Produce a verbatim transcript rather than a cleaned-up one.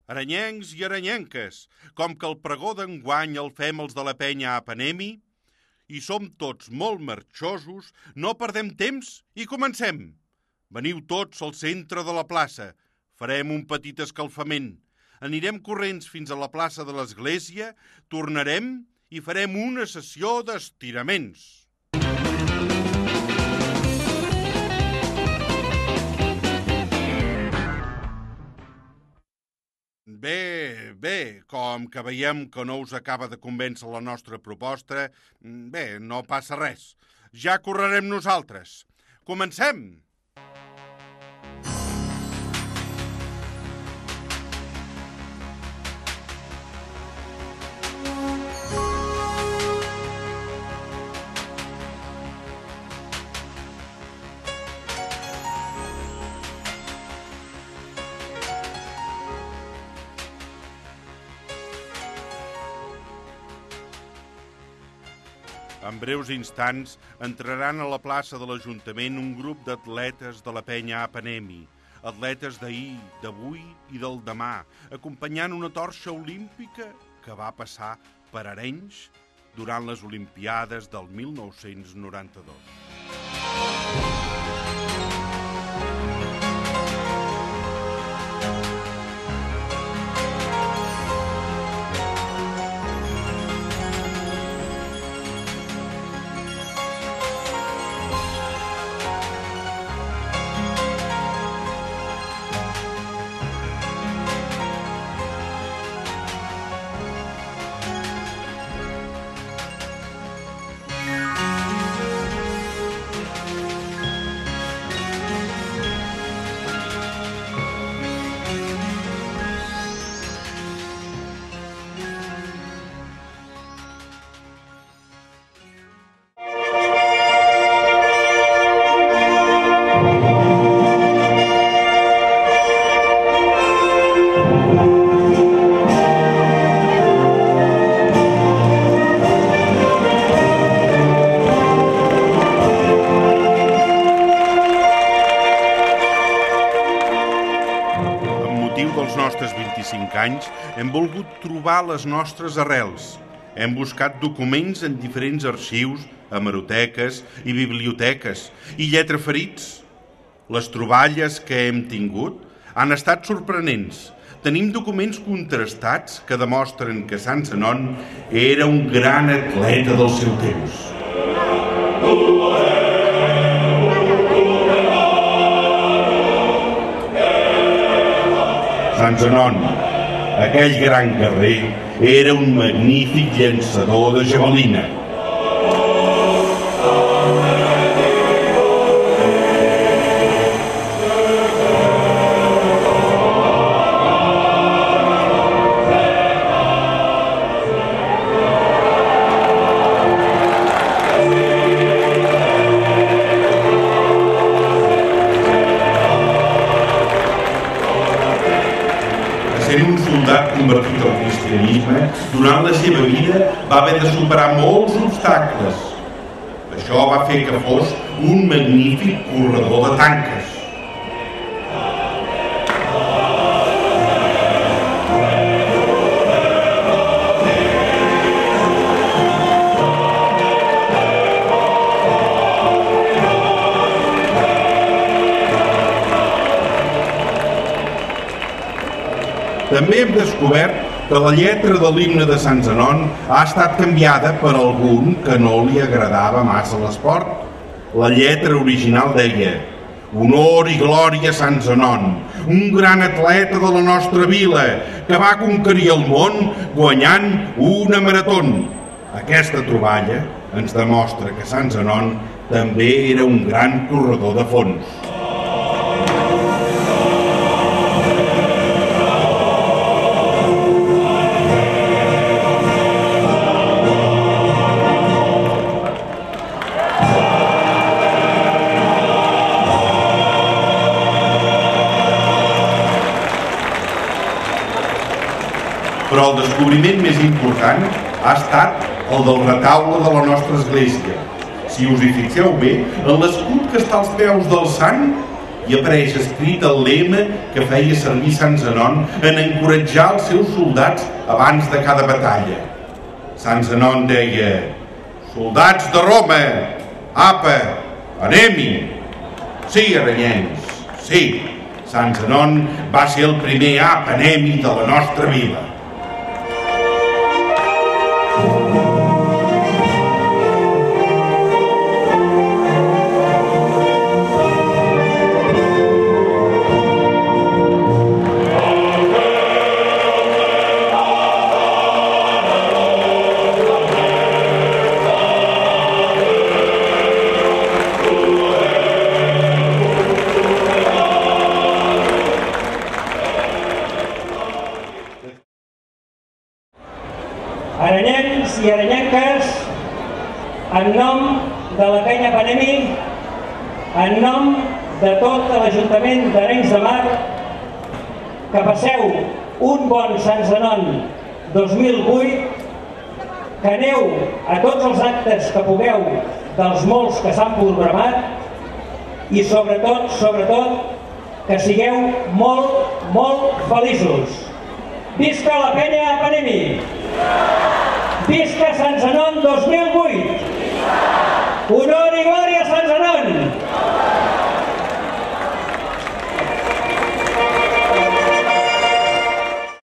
Aranyencs i aranyenques, com que el pregó d'enguany el fem els de la penya Apanemi, i som tots molt marxosos, no perdem temps i comencem. Veniu tots al centre de la plaça, farem un petit escalfament, anirem corrents fins a la plaça de l'església, tornarem i farem una sessió d'estiraments. Bé, bé, com que veiem que no us acaba de convèncer la nostra proposta, bé, no passa res. Ja correrem nosaltres. Comencem! En breus instants entraran a la plaça de l'Ajuntament un grup d'atletes de la penya Apanemi, atletes d'ahir, d'avui i del demà, acompanyant una torxa olímpica que va passar per Arenys durant les Olimpiades del mil nou-cents noranta-dos. Anys, hem volgut trobar les nostres arrels. Hem buscat documents en diferents arxius, hemeroteques i biblioteques i lletraferits. Les troballes que hem tingut han estat sorprenents. Tenim documents contrastats que demostren que Sant Zenon era un gran atleta del seu temps. Sant Zenon, aquell gran guerrer, era un magnífic llançador de javelina. Convertit al cristianisme, durant la seva vida va haver de superar molts obstacles. Això va fer que fos un magnífic corredor de tanques. També hem descobert que la lletra de l'himne de Sant Zenon ha estat canviada per algun que no li agradava massa l'esport. La lletra original deia: «Honor i glòria a Sant Zenon, un gran atleta de la nostra vila que va conquerir el món guanyant una marató». Aquesta troballa ens demostra que Sant Zenon també era un gran corredor de fons. Però el descobriment més important ha estat el del retaule de la nostra església. Si us hi fixeu bé, en l'escut que està als peus del sant i apareix escrit el lema que feia servir Sant Zenon en encoratjar els seus soldats abans de cada batalla. Sant Zenon deia: «Soldats de Roma, apa, anem-hi!» Sí, aranyencs, sí, Sant Zenon va ser el primer apa, anem-hi de la nostra vila. Aranyencs i aranyenques, en nom de la penya Panemi, en nom de tot l'Ajuntament d'Arenys de Mar, que passeu un bon Sant Zenon dos mil vuit, que aneu a tots els actes que pugueu dels molts que s'han programat i sobretot, sobretot, que sigueu molt, molt feliços. Visca la penya Panemi! Visca Sant Zenon dos mil vuit! Honor